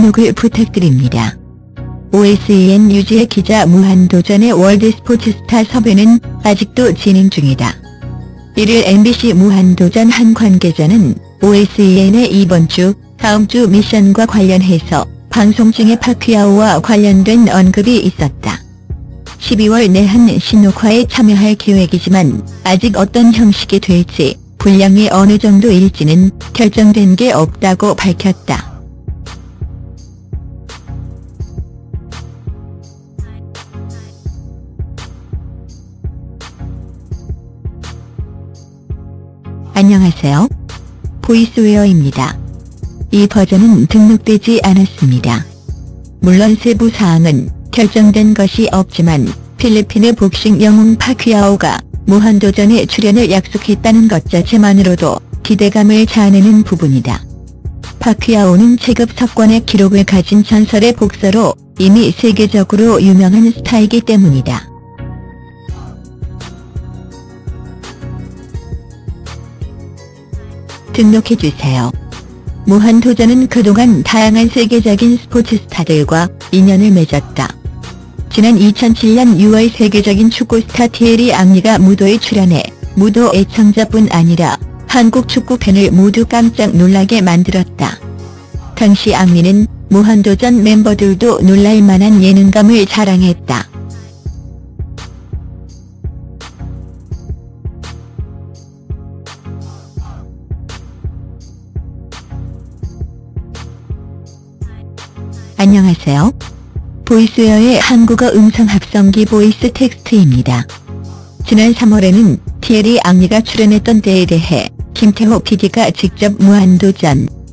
등록을 부탁드립니다. OSEN 유지혜 기자 무한도전의 월드스포츠스타 섭외는 아직도 진행 중이다. 1일 MBC 무한도전 한 관계자는 OSEN의 이번 주, 다음 주 미션과 관련해서 방송 중에 파퀴아오와 관련된 언급이 있었다. 12월 내한 신녹화에 참여할 계획이지만 아직 어떤 형식이 될지, 분량이 어느 정도일지는 결정된 게 없다고 밝혔다. 안녕하세요. 보이스웨어입니다. 이 버전은 등록되지 않았습니다. 물론 세부 사항은 결정된 것이 없지만 필리핀의 복싱 영웅 파퀴아오가 무한도전에 출연을 약속했다는 것 자체만으로도 기대감을 자아내는 부분이다. 파퀴아오는 체급 석권의 기록을 가진 전설의 복서로 이미 세계적으로 유명한 스타이기 때문이다. 등록해주세요. 무한도전은 그동안 다양한 세계적인 스포츠 스타들과 인연을 맺었다. 지난 2007년 6월 세계적인 축구 스타 티에리 앙리가 무도에 출연해 무도 애청자뿐 아니라 한국 축구 팬을 모두 깜짝 놀라게 만들었다. 당시 앙리는 무한도전 멤버들도 놀랄 만한 예능감을 자랑했다. 안녕하세요. 보이스웨어의 한국어 음성 합성기 보이스 텍스트입니다. 지난 3월에는 티에리 앙리가 출연했던 때에 대해 김태호 PD가 직접 무한도전